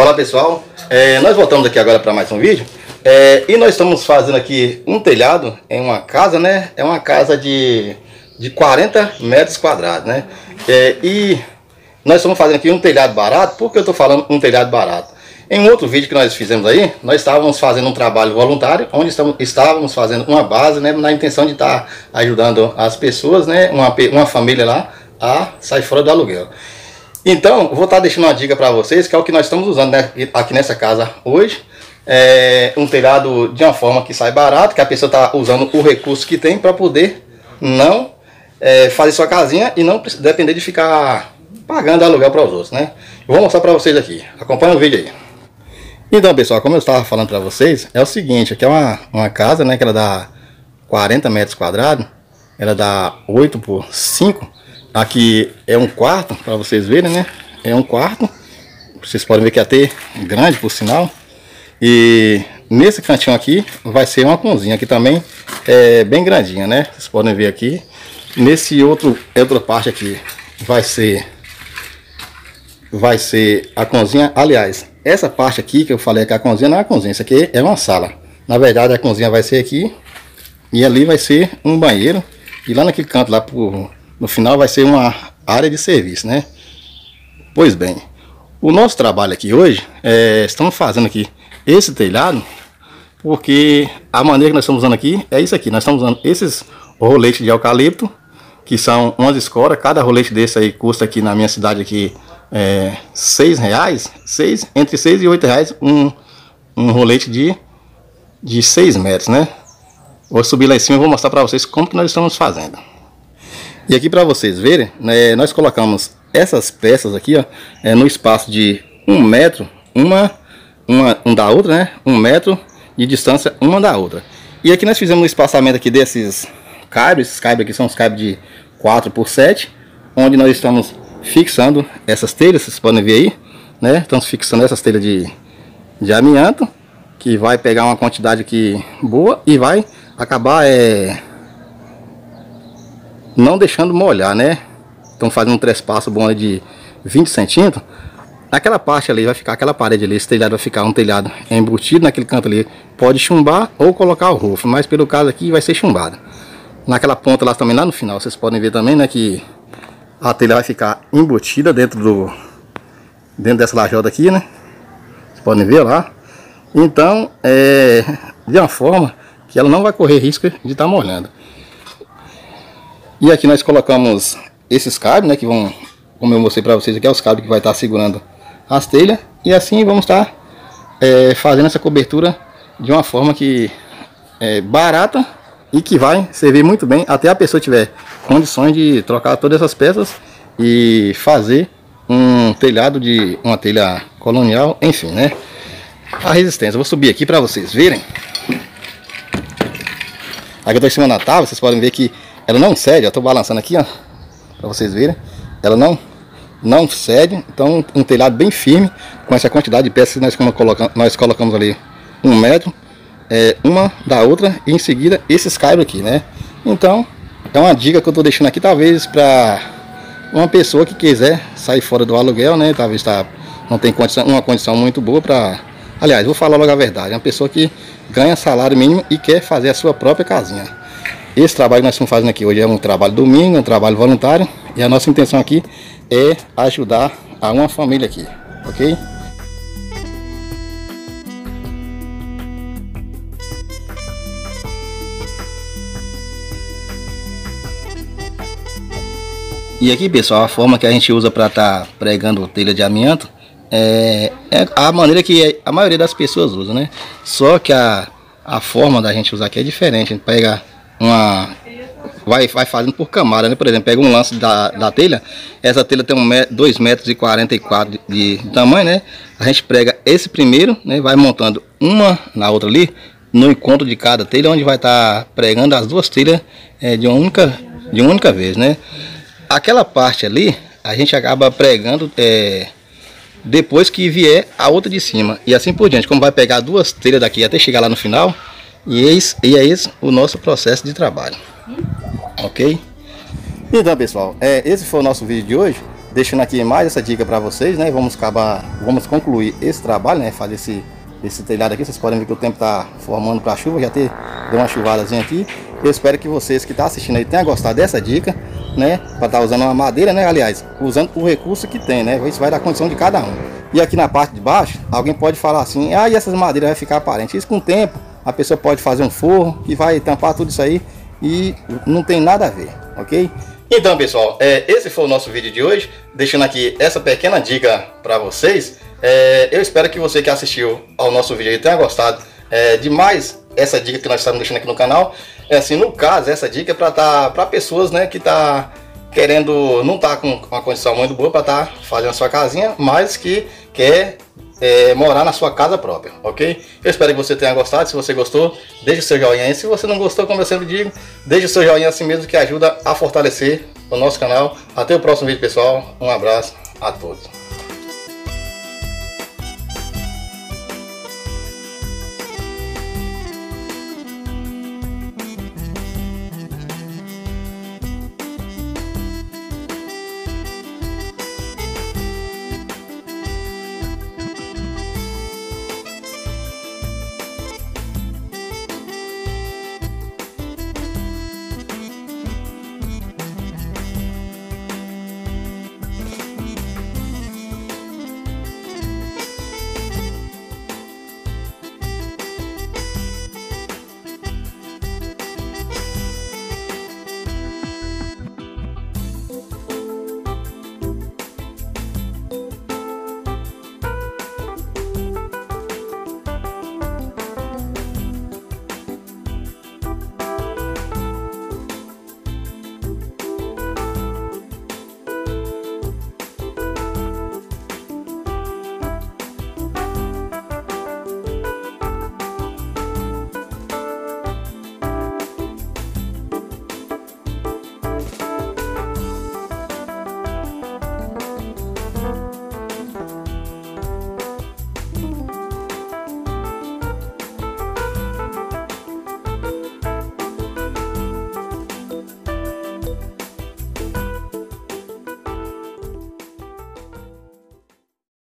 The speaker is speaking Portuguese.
Olá pessoal, nós voltamos aqui agora para mais um vídeo e nós estamos fazendo aqui um telhado em uma casa, né? É uma casa de 40 metros quadrados, né? E nós estamos fazendo aqui um telhado barato. Por que eu estou falando um telhado barato? Em um outro vídeo que nós fizemos aí, nós estávamos fazendo um trabalho voluntário, onde estávamos fazendo uma base, né? Na intenção de estar ajudando as pessoas, né? Uma família lá a sair fora do aluguel. Então, vou estar deixando uma dica para vocês, que é o que nós estamos usando, né, aqui nessa casa hoje. Um telhado de uma forma que sai barato, que a pessoa está usando o recurso que tem para poder não fazer sua casinha e não depender de ficar pagando aluguel para os outros, né? Eu vou mostrar para vocês aqui. Acompanha o vídeo aí. Então, pessoal, como eu estava falando para vocês, é o seguinte, aqui é uma casa, né, que ela dá 40 metros quadrados, ela dá 8 por 5. Aqui é um quarto, para vocês verem, né? É um quarto. Vocês podem ver que é até grande, por sinal. E nesse cantinho aqui vai ser uma cozinha. Aqui também é bem grandinha, né? Vocês podem ver aqui. Nesse outra parte aqui vai ser a cozinha. Aliás, essa parte aqui que eu falei que a cozinha não é a cozinha. Isso aqui é uma sala. Na verdade, a cozinha vai ser aqui. E ali vai ser um banheiro. E lá naquele canto, lá no final, vai ser uma área de serviço, né? Pois bem, o nosso trabalho aqui hoje, estamos fazendo aqui esse telhado, porque a maneira que nós estamos usando aqui é isso aqui. Nós estamos usando esses roletes de eucalipto, que são umas escoras. Cada rolete desse aí custa aqui na minha cidade aqui R$6, entre 6 e 8 reais um rolete de 6 metros, né? Vou subir lá em cima e vou mostrar para vocês como que nós estamos fazendo. E aqui para vocês verem, né, nós colocamos essas peças aqui, ó, no espaço de 1 metro, uma da outra, né? 1 metro de distância uma da outra. E aqui nós fizemos um espaçamento aqui desses cabos. Esses cabos aqui são os cabos de 4 por 7, onde nós estamos fixando essas telhas. Vocês podem ver aí, né? Estamos fixando essas telhas de amianto, que vai pegar uma quantidade aqui boa e vai acabar não deixando molhar, né? Estão fazendo um trespasso bom de 20 centímetros. Aquela parte ali vai ficar, aquela parede ali, esse telhado vai ficar um telhado embutido naquele canto ali. Pode chumbar ou colocar o rofo, mas pelo caso aqui vai ser chumbado. Naquela ponta lá também, lá no final, vocês podem ver também, né, que a telha vai ficar embutida dentro dessa lajota aqui, né? Vocês podem ver lá. Então, de uma forma que ela não vai correr risco de estar molhando. E aqui nós colocamos esses cabos, né, que vão, como eu mostrei para vocês aqui, é os cabos que vai estar segurando as telhas. E assim vamos estar fazendo essa cobertura de uma forma que é barata e que vai servir muito bem até a pessoa tiver condições de trocar todas essas peças e fazer um telhado de uma telha colonial, enfim, né? A resistência, eu vou subir aqui para vocês verem. Aqui eu estou em cima da tábua, vocês podem ver que ela não cede. Eu estou balançando aqui, ó, para vocês verem. Ela não cede. Então, um telhado bem firme, com essa quantidade de peças que nós colocamos ali 1 metro, uma da outra, e em seguida esses cabos aqui, né? Então, é uma dica que eu estou deixando aqui, talvez para uma pessoa que quiser sair fora do aluguel, né? Talvez não tem uma condição muito boa para... Aliás, vou falar logo a verdade, uma pessoa que ganha salário mínimo e quer fazer a sua própria casinha. Esse trabalho que nós estamos fazendo aqui hoje é um trabalho domingo, um trabalho voluntário. E a nossa intenção aqui é ajudar a uma família aqui, ok? E aqui, pessoal, a forma que a gente usa para estar pregando telha de amianto é a maneira que a maioria das pessoas usa, né? Só que a forma da gente usar aqui é diferente. A gente pega vai fazendo por camada, né? Por exemplo, pega um lance da telha. Essa telha tem 2,44 metros de tamanho, né? A gente prega esse primeiro, né? Vai montando uma na outra ali, no encontro de cada telha, onde vai estar pregando as duas telhas de uma única vez, né? Aquela parte ali a gente acaba pregando depois que vier a outra de cima, e assim por diante. Como vai pegar duas telhas daqui até chegar lá no final. E é esse o nosso processo de trabalho, ok? Então, pessoal, esse foi o nosso vídeo de hoje. deixando aqui mais essa dica para vocês, né? Vamos concluir esse trabalho, né? Fazer esse telhado aqui. Vocês podem ver que o tempo tá formando para chuva, já deu uma chuvadazinha aqui. Eu espero que vocês que estão assistindo aí tenham gostado dessa dica, né? Para estar usando uma madeira, né? Aliás, usando o recurso que tem, né? Isso vai dar condição de cada um. E aqui na parte de baixo, alguém pode falar assim: ah, e essas madeiras vai ficar aparente. Isso com o tempo, a pessoa pode fazer um forro que vai tampar tudo isso aí e não tem nada a ver, ok? Então, pessoal, esse foi o nosso vídeo de hoje, deixando aqui essa pequena dica para vocês. Eu espero que você que assistiu ao nosso vídeo aí tenha gostado demais essa dica que nós estamos deixando aqui no canal. Assim, no caso, essa dica é para pessoas, né, que tá querendo, não tá com uma condição muito boa para estar fazendo a sua casinha, mas que quer morar na sua casa própria, ok? Eu espero que você tenha gostado. Se você gostou, deixe o seu joinha aí. Se você não gostou, como eu sempre digo, deixe o seu joinha assim mesmo, que ajuda a fortalecer o nosso canal. Até o próximo vídeo, pessoal. Um abraço a todos.